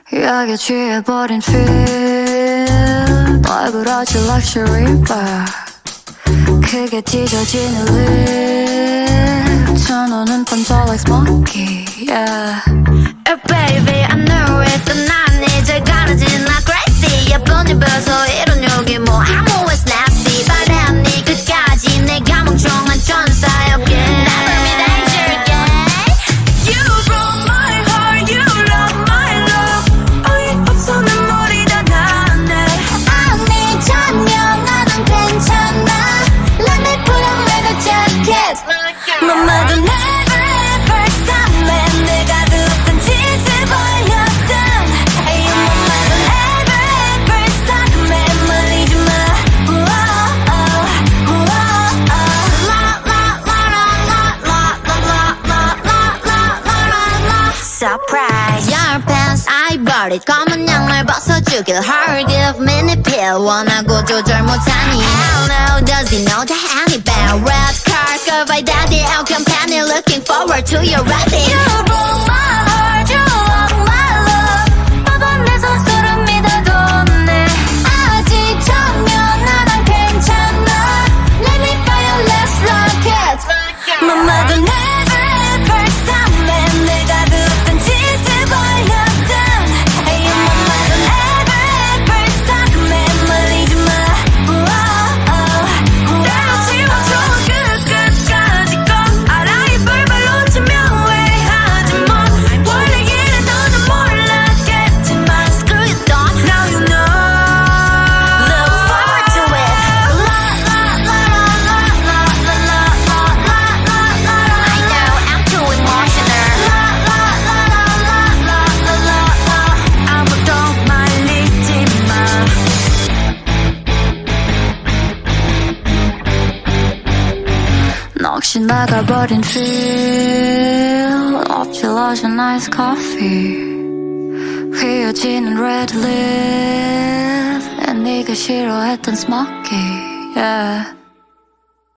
약에 취해버린 feel 널 그렇지 luxury bar 크게 찢어지는 lip 두 눈은 번져 like smoky yeah. Oh baby I know it 난 이제 가라진 like crazy 예쁜 입에서 이런 욕이 뭐 I'm always nasty 바람 네 끝까지 내가 멍청한 천사였게 Never be danger yeah. You broke my heart you love my love 어이없어 눈물이 다 나네 아니 전혀 나는 괜찮아 Let me put on leather jacket 너마저 never ever stop me 내가 듣던 짓을 보였던 You 너마저 never ever stop me 말리지 마 Surprise Your pants I bought it 검은 양말 벗어주길 Hard give mini pill 원하고 조절 못하니 Hell no does he know the honey bell Red car go by daddy El company looking forward to your wedding You broke my heart you lost my love 법원 내 선수를 믿어뒀네 아직 전혀 나랑 괜찮아 Let me buy your last rocket 너마저 never ever stop me 내가 듣던 짓을 보였던 You 너마저 never ever stop me 말리지 마 내가 지워줘 끝까지 꼭 알아 이 불발 놓치면 후회하지 뭐 원래 이래도 난 몰랐겠지만 Screw you don't Now you know Look forward to it I know I'm too emotional 아무도 말리지 마 넋이 나가버린 feel 엎질러진 ice coffee 휘어지는 red lip 난 네가 싫어했던 smoky yeah.